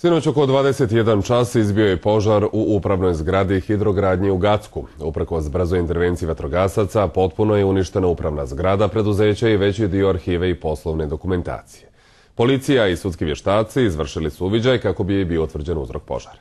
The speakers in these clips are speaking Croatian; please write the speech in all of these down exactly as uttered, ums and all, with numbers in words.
Sinoć oko dvadeset jedan čas izbio je požar u upravnoj zgradi Hidrogradnje u Gacku. Uprkos brzoj intervenciji vatrogasaca potpuno je uništena upravna zgrada preduzeća i veći dio arhive i poslovne dokumentacije. Policija i sudski vještaci izvršili su uviđaj kako bi bio utvrđen uzrok požara.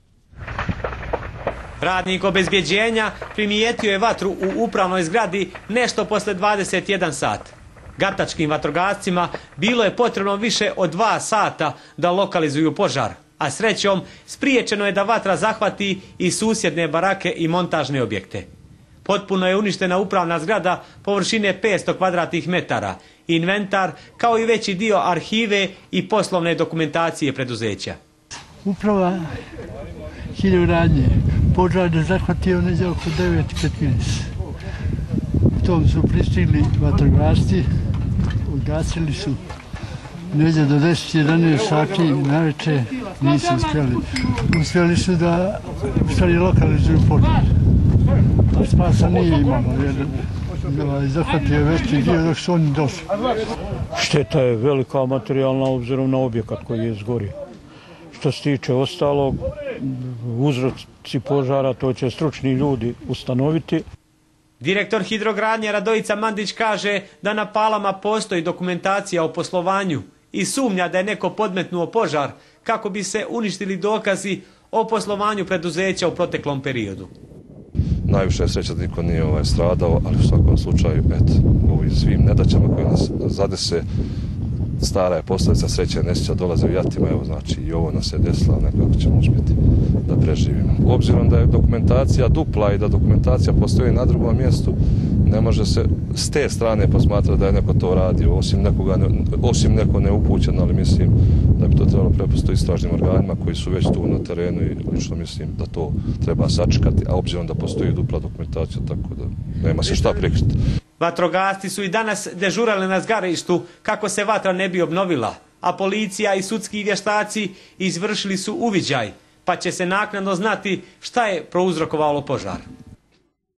Radnik obezbjeđenja primijetio je vatru u upravnoj zgradi nešto posle dvadeset jedan sat. Gatačkim vatrogascima bilo je potrebno više od dva sata da lokalizuju požar, a srećom spriječeno je da vatra zahvati i susjedne barake i montažne objekte. Potpuno je uništena upravna zgrada površine petsto kvadratnih metara, inventar kao i veći dio arhive i poslovne dokumentacije preduzeća. Uprava Hidrogradnje požar je zahvatio negdje oko devet i petnaest. U tom su pristigli vatrogasci, ugasili su negdje do deset jedanaest sati naveče, nisu uspjeli. Uspjeli su da stvari lokalizuju požar. A spasa nije imalo, jer zahvatio je veći dio dok su oni došli. Šteta je velika materijalna obzirom na objekat koji je izgorio. Što se tiče ostalog, uzroci požara, to će stručni ljudi ustanoviti. Direktor Hidrogradnje Radojica Mandić kaže da na Palama postoji dokumentacija o poslovanju i sumnja da je neko podmetnuo požar kako bi se uništili dokazi o poslovanju preduzeća u proteklom periodu. Najviše je sreća da niko nije ovaj stradao, ali u svakom slučaju, eto, u ovim svim nedaćama koje nas zadese, stara je posljedica, sreća i nesreća dolaze u jatima, evo znači i ovo nas je desilo, nekako ćemo uspjeti da preživimo. Obzirom da je dokumentacija dupla i da dokumentacija postoji na drugom mjestu, ne može se s te strane posmatrati da je neko to radio, osim, nekoga, osim neko neupućen, ali mislim da bi to trebalo prepustiti istražnim organima koji su već tu na terenu i lično mislim da to treba sačekati, a obzirom da postoji dupla dokumentacija, tako da nema se šta prikriti. Vatrogasci su i danas dežurali na zgarištu kako se vatra ne bi obnovila, a policija i sudski vještaci izvršili su uviđaj, pa će se naknadno znati šta je prouzrokovalo požar.